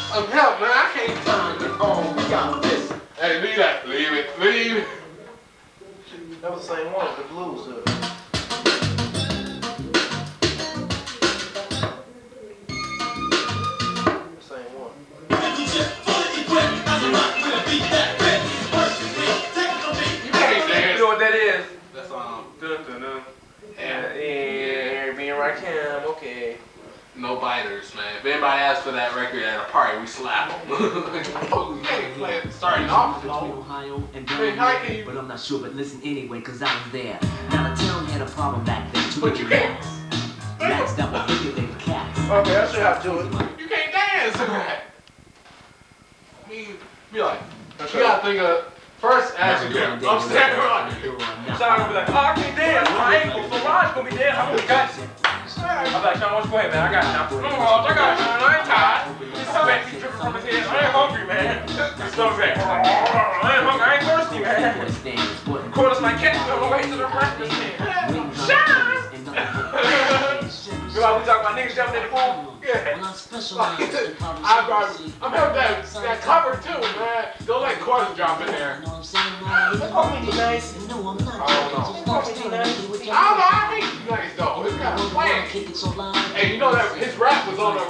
Help, man. I can't find it. Oh, we got this. Hey, leave that. Leave it. Leave it. That was the same one, the blues. Same one. You can't dance. You know what that is? That's dun dun dun. Yeah, being right here. Okay. No biters, man. If anybody asks for that record at a party, we slap them. You can't play it starting off Between slow. Ohio and Hey, how can Delaware, you- but I'm not sure. But listen anyway, cause I was there. Now the town had a problem back then. Too But many you can't. rats that were regulated cats. Okay, I should have to do it. You can't dance to that. I mean, be like, Okay. you gotta think of first action. I'm standing on. Sean will be like, oh, I can't dance. My ankle, so Ron's gonna be there. I'm gonna got you. I'm like, Sean, why don't you go ahead, man? I got you. No, I got you, man. I ain't tired. His stomach keep dripping from his head. I ain't hungry, man. His stomach back. I ain't hungry. I ain't thirsty, man. Quarters like ketchup on the way to the breakfast stand. Sean! You know how we talk about niggas jumping in the pool? Yeah. I'm helping that cover too, man. Don't let quarters drop in there. They call me nice. I don't know. I hate you nice though. It's kind of bland. Hey, you know that his rap was on the.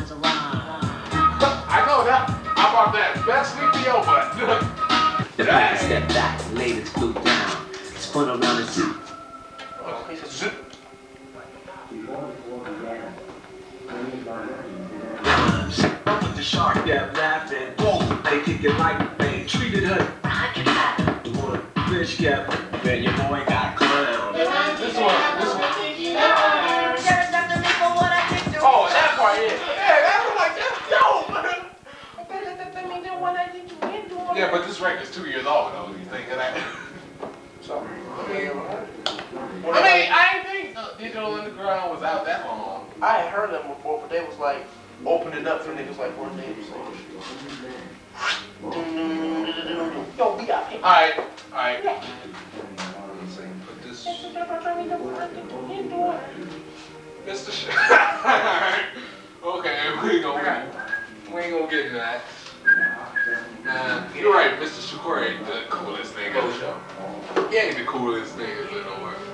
I know that. I bought that best sleepio, but. The back stepped back, laid his flute down. Spun around his seat. With the shark that laughing, boom, they kick it like they treated her. Fish kept, then your boy got clowned. This one. Oh, that part, yeah. Yeah, that was like that's dope. Yeah, but this record's 2 years old though. You think of that? So, I didn't think Digital Underground was out that long. I had heard them before, but they was like opening up for niggas like one day. Yo, we got people. Alright. Put this. Mr. Alright. Okay, we ain't gonna get into that. You're right, Mr. Shakur ain't the coolest nigga. He ain't the coolest nigga in the world.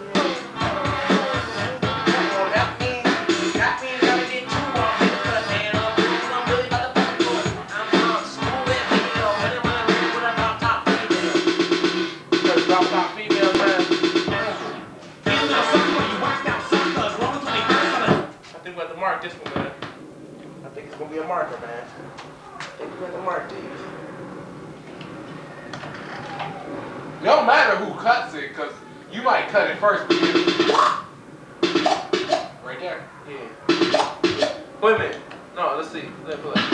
Mark this one, man. I think it's gonna be a marker, man. I think we're gonna mark these. It don't matter who cuts it, cause you might cut it first. But right there. Yeah. Wait a minute. No, let's see. Let's play.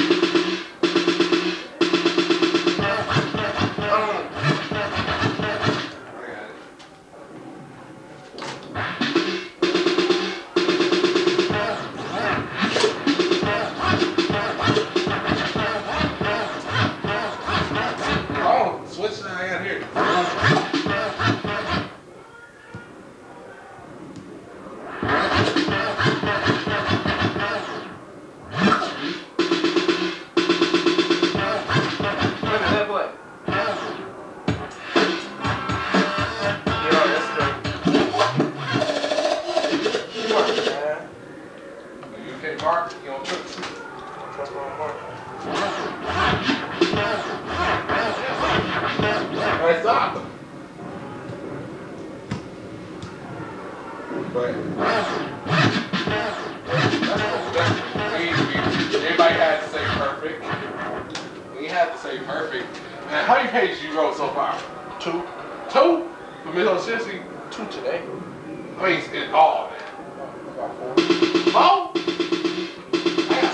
Everybody had to say perfect. You had to say perfect. Man, how many pages you wrote so far? 2. 2? For Miss O'Shifty? 2 today. I mean, it's all, man. About 4. 4? I got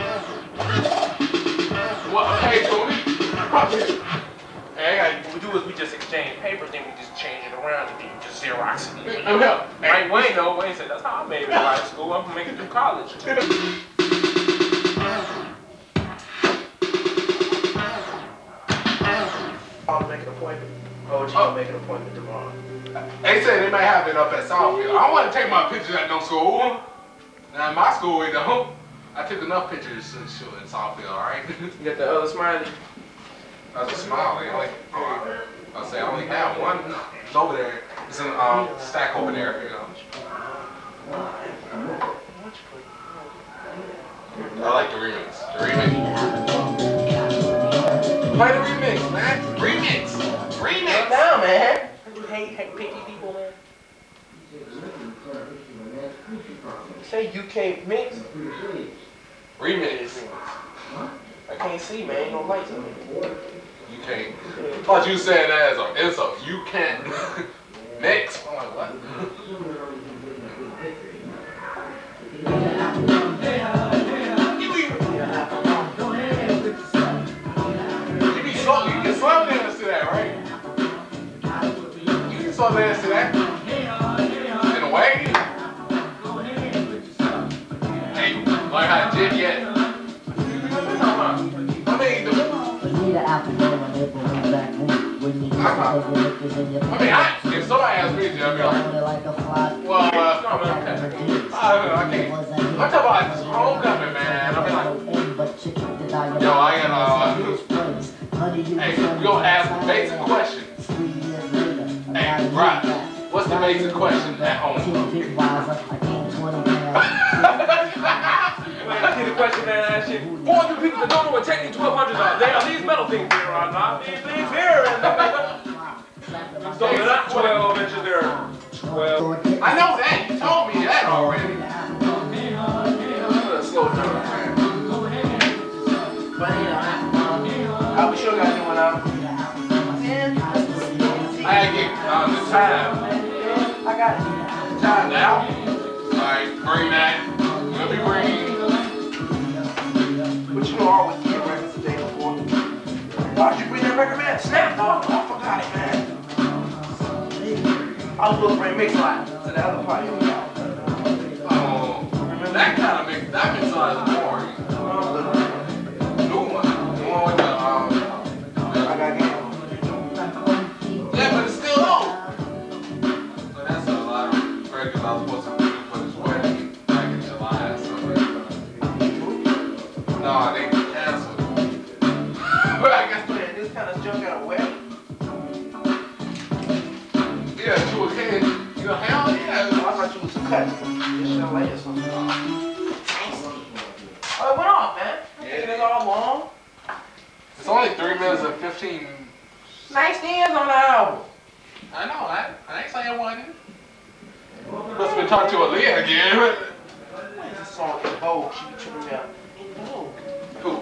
7. What, a page a week? Hey, What we do is we just exchange papers, then we just change it around and then just Xerox it. I'm help. Hey, Wayne though, Wayne said, that's how I made it out of school. I'm gonna make it through college. I'll make an appointment. OG will make an appointment tomorrow. They said they might have it up at Southfield. I want to take my pictures at no school. Now, in my school, we don't. I took enough pictures in Southfield, alright? You got the other smiley? That's a smiley. I'll say I only have one. It's over there. It's in stack over there. You know. I like the remix. The remix. Play the remix, man. Remix. Remix. Calm down, man. You hate picky people, man. Say UK mix. Remix. I can't see, man. Ain't no lights on me. You can't. Thought you said that as an insult. You can't mix. I'm like, what? You be slow. You can slow dance to that, right? You can slow dance to that. In a way. Hey, learn how to jig yet. If somebody asks me to, I'll be like, well, I can't. I'm talking about homecoming, man. I'll be like, yo, I got, hey, we gonna ask basic questions. Hey, right, what's the basic question at home? See the question, man, that shit. For you people that don't know what Technic 1200s are, they are these metal things here, are not these things here. So they're not 12 inches, they're 12. I know that, you told me that already. Slow down, man. I wish you got anyone out. I get the time. I got it. Time now. Alright, bring that. We'll be bringing. But you know, I always get records the day before. Why'd you bring that record, man? Snap, dog. I forgot it, man. I was supposed to bring mix line to the other party. That kind of mix, that mix line is boring. New one. The one with the, I got game. yeah, but it's still old. But that's a lot of records I was supposed to do for this wedding back in July or something. No, they canceled. But I guess Man, this kind of junk out of wedding. yeah, to a kid. You know, hell yeah. I thought you was cut. This chalet or something. Oh, it went off, man. Yeah. It's all long. It's only 3 minutes and 15. Nice stands on the album. I know, I ain't saying one. Must have been talking to Aaliyah again. What is this song in Vogue? She be tripping me out. In Vogue. Who?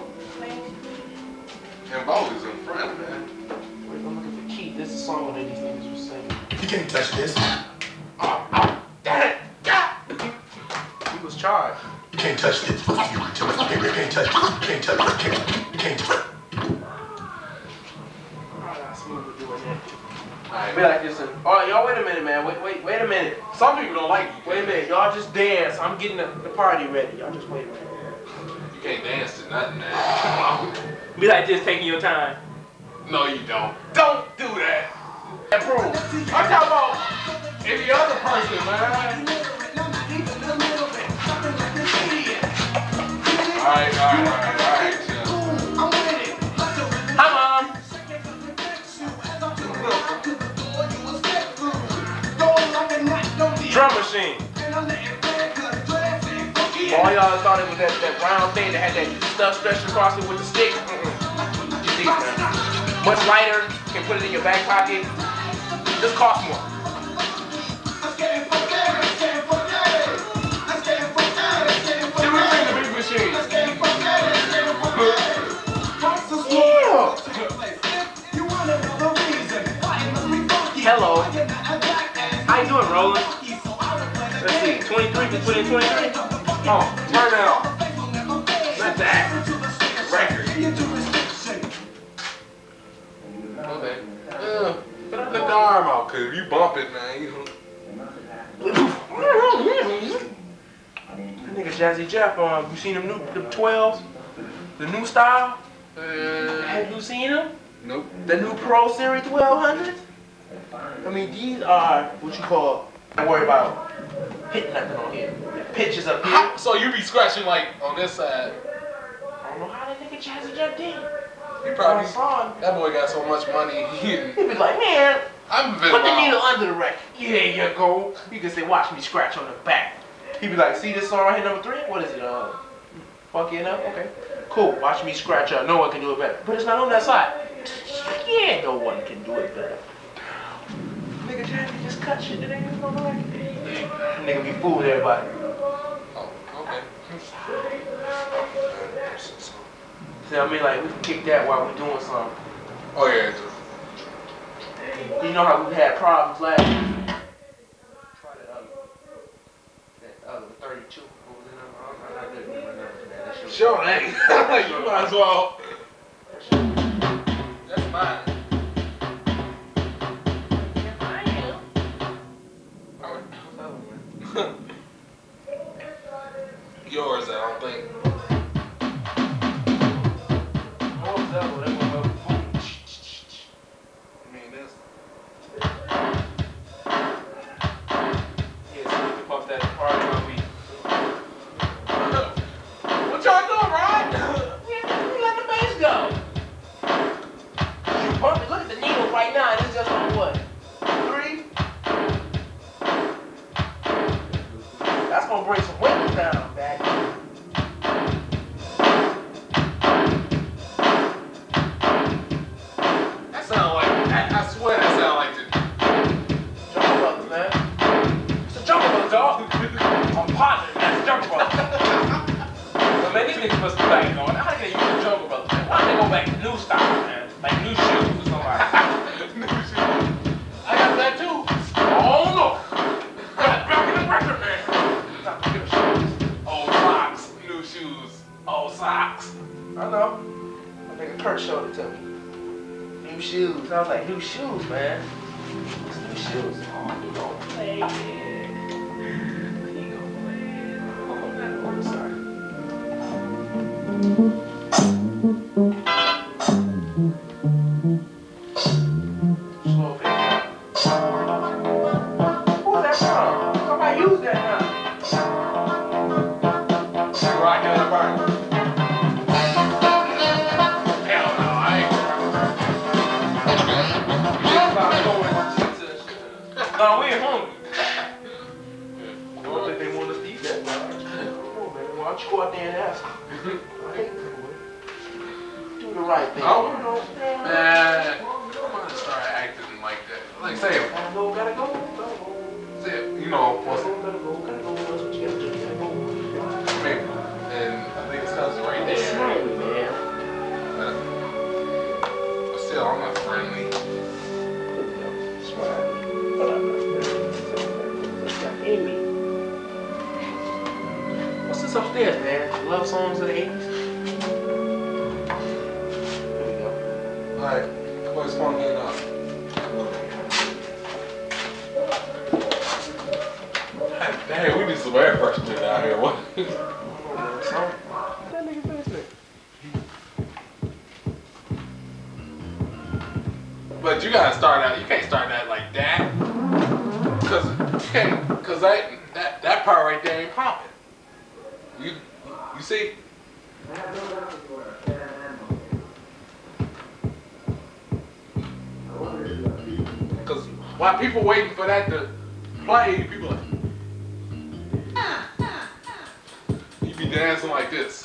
And Vogue is in front, man. Wait, I'm looking for Keith. This is the song that these niggas were singing. You can't touch this. Oh, damn it! He was charged. You can't touch this. You can't touch it. You can't touch it. You can't touch it. You can't touch it. Alright, smooth with doing that. Alright. Be like this. Alright, y'all wait a minute, man. Wait a minute. Some people don't like you. Wait a minute. Y'all just dance. I'm getting the party ready. Y'all just wait a minute. You can't dance to nothing, man. Be like just taking your time. No, you don't. Don't do that. Improve. I'm talking about any other person, man. Alright. Chill. Hi, Mom. Drum machine. All y'all thought it was that round thing that had that stuff stretched across it with the stick. Just these, man. Much lighter. You can put it in your back pocket. Just cost more. Then we bring the big machine. Hello. How you doing, Roland? Let's see, 23 between 23? Oh, turn that off. Not that. Record. Okay. Put the arm out, cause if you bump it, man, you. That nigga Jazzy Jeff, you seen them new the 12s? The new style? Have you seen them? Nope. The new Pro Series 1200s? I mean, these are what you call Don't worry about hitting nothing on here. Pitches up here. So you be scratching like on this side. I don't know how that nigga Jazzy jumped in. He probably, saw him. that boy got so much money. He be like, man, I'm been put the needle under the rack. There you go. You can say, watch me scratch on the back. He be like, see this song right here, number 3? What is it? Funky enough? Okay. Cool. Watch me scratch up. No one can do it better. But it's not on that side. Yeah, no one can do it better. Nigga Jazzy just cut shit that ain't even on the rack. Nigga be fooling everybody. Oh, okay. See, I mean, like, we can kick that while we're doing something. Oh, yeah. You know how we had problems last year? Try that 32. What was it? I'm not good at that. Sure, hey. You might as well. That's mine. Yours, I don't think. What was that one? That one was I mean, this. yeah, so we can pump that party while we. What y'all doing, Rod? We let the bass go. You pump it. Look at the needle right now. It's just on what? 3? That's gonna bring some windows down, back. That sound like, I swear that sound like the Jungle Brothers, man. It's the Jungle Brothers, dog. I'm positive that's Jungle Brothers. But man, these niggas must be back on. How they gonna use the Jungle Brothers, man? Why don't they go back to new style, man? Like new shoes or something. new shit. I got that too. Oh no! Back in the record, man. Old socks, new shoes. Old socks. I know. I think Kurt showed it to me. New shoes. I was like, new shoes, man. It's new shoes. Oh, you gonna play it. You gonna play it. Oh, sorry. Slow pace. Who's that from? Somebody use that now. Rock out of burn. Hell no, I ain't. No, we ain't hungry. I don't think they want us to eat that. Come on, man. Why don't you go out there and ask them? I hate them, boy. Do the right thing. Oh. You know, Man, I'm gonna start acting like that. Like, say, gotta go, gotta go. say, you know, what's Gotta go. That's what you gotta do. You gotta go. maybe. And I think it's because right It's there. slimy, man. But still, I'm not friendly. What's this upstairs, man? Love songs of the 80s? Here we go. Alright, what's funky enough? Dang, we need some air freshener down here. What? That nigga business. But you gotta start out, you can't start that like that. Cause you can't, cause that part right there ain't pumping. You see? Cause while people waiting for that to play, people like, you be dancing like this.